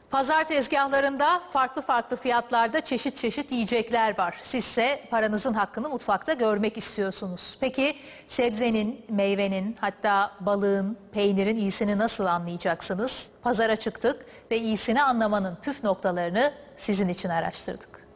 Pazar tezgahlarında farklı farklı fiyatlarda çeşit çeşit yiyecekler var. Sizse paranızın hakkını mutfakta görmek istiyorsunuz. Peki sebzenin, meyvenin, hatta balığın, peynirin iyisini nasıl anlayacaksınız? Pazara çıktık ve iyisini anlamanın püf noktalarını sizin için araştırdık.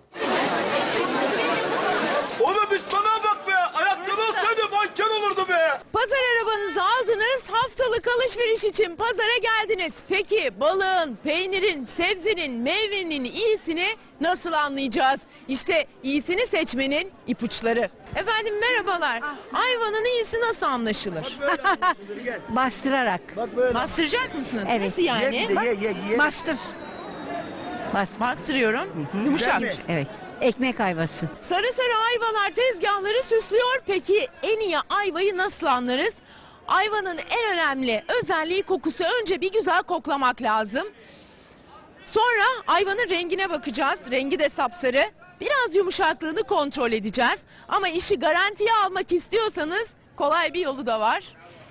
Oğlum biz bana bak be! Ayakkabı olsaydı manken olurdu be! Pazar arabanızı aldınız, haftalık alışveriş için pazara geldiniz. Peki balığın, peynirin, sebzenin, meyvenin iyisini nasıl anlayacağız? İşte iyisini seçmenin ipuçları. Efendim merhabalar. Ayvanın iyisi nasıl anlaşılır? Bastırarak. Bak böyle. Bastıracak mısınız? Evet. Nasıl yani? Ye. Bastır. Bastır. Bastırıyorum. Yumuşak. Güzel mi? Evet. Ekmek ayvası. Sarı sarı ayvalar tezgahları süslüyor. Peki en iyi ayvayı nasıl anlarız? Ayvanın en önemli özelliği kokusu. Önce bir güzel koklamak lazım. Sonra ayvanın rengine bakacağız. Rengi de sapsarı. Biraz yumuşaklığını kontrol edeceğiz. Ama işi garantiye almak istiyorsanız kolay bir yolu da var.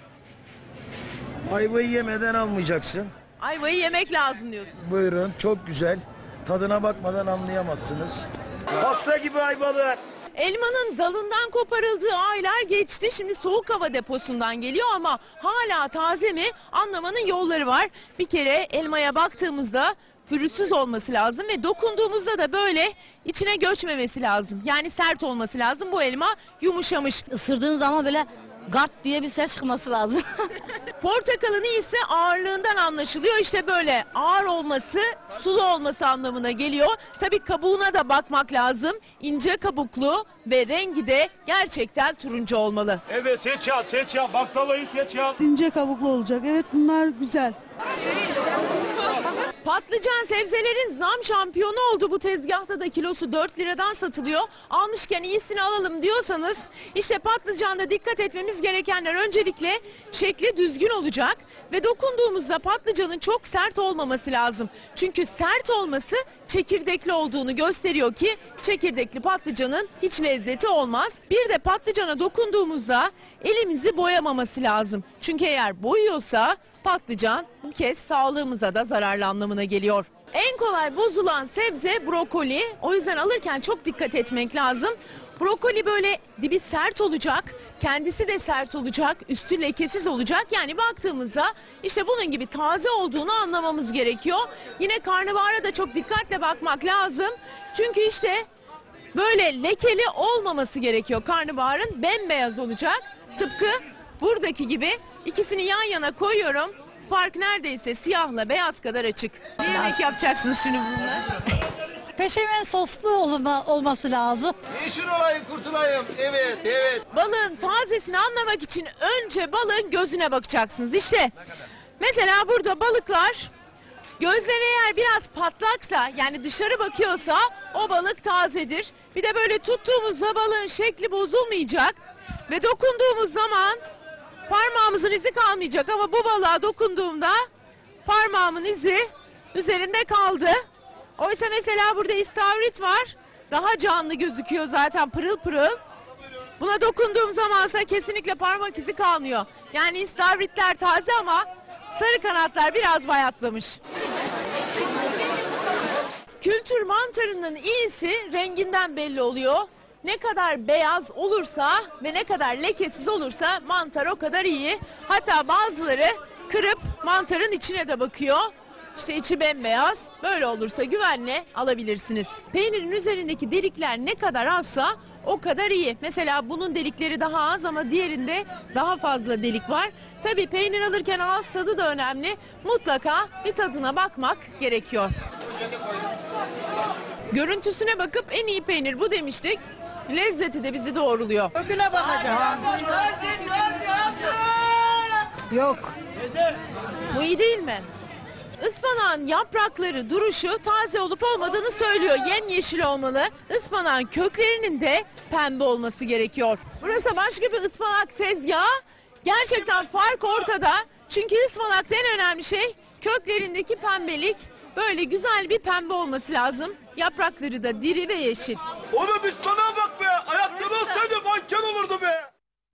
Ayvayı yemeden almayacaksın. Ayvayı yemek lazım diyorsun. Buyurun, çok güzel. Tadına bakmadan anlayamazsınız. Pasta gibi ayvalar. Elmanın dalından koparıldığı aylar geçti. Şimdi soğuk hava deposundan geliyor ama hala taze mi anlamanın yolları var. Bir kere elmaya baktığımızda pürüzsüz olması lazım ve dokunduğumuzda da böyle içine göçmemesi lazım. Yani sert olması lazım. Bu elma yumuşamış. Isırdığınız zaman böyle gart diye bir ses çıkması lazım. Portakalın iyisi ağırlığından anlaşılıyor. İşte böyle ağır olması, sulu olması anlamına geliyor. Tabii kabuğuna da bakmak lazım. İnce kabuklu ve rengi de gerçekten turuncu olmalı. Evet seç al. Baklavayı seç al. İnce kabuklu olacak. Evet bunlar güzel. Patlıcan sebzelerin zam şampiyonu oldu. Bu tezgahta da kilosu 4 liradan satılıyor. Almışken iyisini alalım diyorsanız işte patlıcanda dikkat etmemiz gerekenler öncelikle şekli düzgün olacak ve dokunduğumuzda patlıcanın çok sert olmaması lazım. Çünkü sert olması çekirdekli olduğunu gösteriyor ki çekirdekli patlıcanın hiç lezzeti olmaz. Bir de patlıcana dokunduğumuzda elimizi boyamaması lazım. Çünkü eğer boyuyorsa patlıcan bu kez sağlığımıza da zararlı anlamına geliyor. En kolay bozulan sebze brokoli. O yüzden alırken çok dikkat etmek lazım. Brokoli böyle dibi sert olacak, kendisi de sert olacak, üstü lekesiz olacak. Yani baktığımızda işte bunun gibi taze olduğunu anlamamız gerekiyor. Yine karnabahara da çok dikkatle bakmak lazım. Çünkü işte böyle lekeli olmaması gerekiyor. Karnabaharın bembeyaz olacak. Tıpkı buradaki gibi. İkisini yan yana koyuyorum. Fark neredeyse siyahla beyaz kadar açık. Ne yemek yapacaksınız şimdi bununla? Peşemen soslu olması lazım. Yeşil olayım, kurtulayım. Evet. Balığın tazesini anlamak için önce balığın gözüne bakacaksınız. İşte mesela burada balıklar gözleri eğer biraz patlaksa yani dışarı bakıyorsa o balık tazedir. Bir de böyle tuttuğumuzda balığın şekli bozulmayacak ve dokunduğumuz zaman parmağımızın izi kalmayacak ama bu balığa dokunduğumda parmağımın izi üzerinde kaldı. Oysa mesela burada istavrit var. Daha canlı gözüküyor zaten pırıl pırıl. Buna dokunduğum zamansa kesinlikle parmak izi kalmıyor. Yani istavritler taze ama sarı kanatlar biraz bayatlamış. Kültür mantarının iyisi renginden belli oluyor. Ne kadar beyaz olursa ve ne kadar lekesiz olursa mantar o kadar iyi. Hatta bazıları kırıp mantarın içine de bakıyor. İşte içi bembeyaz. Böyle olursa güvenle alabilirsiniz. Peynirin üzerindeki delikler ne kadar azsa o kadar iyi. Mesela bunun delikleri daha az ama diğerinde daha fazla delik var. Tabii peynir alırken ağız tadı da önemli. Mutlaka bir tadına bakmak gerekiyor. Görüntüsüne bakıp en iyi peynir bu demiştik. Lezzeti de bizi doğruluyor. Öbüne bakacağım. Yok. Bu iyi değil mi? Ispanağın yaprakları duruşu taze olup olmadığını söylüyor. Yemyeşil olmalı. Ispanağın köklerinin de pembe olması gerekiyor. Burası başka bir ıspanak tezgahı. Gerçekten fark ortada. Çünkü ıspanakta en önemli şey köklerindeki pembelik. Böyle güzel bir pembe olması lazım. Yaprakları da diri ve yeşil. Oğlum biz bana bak be! Ayakkabı olsaydı manken olurdu be!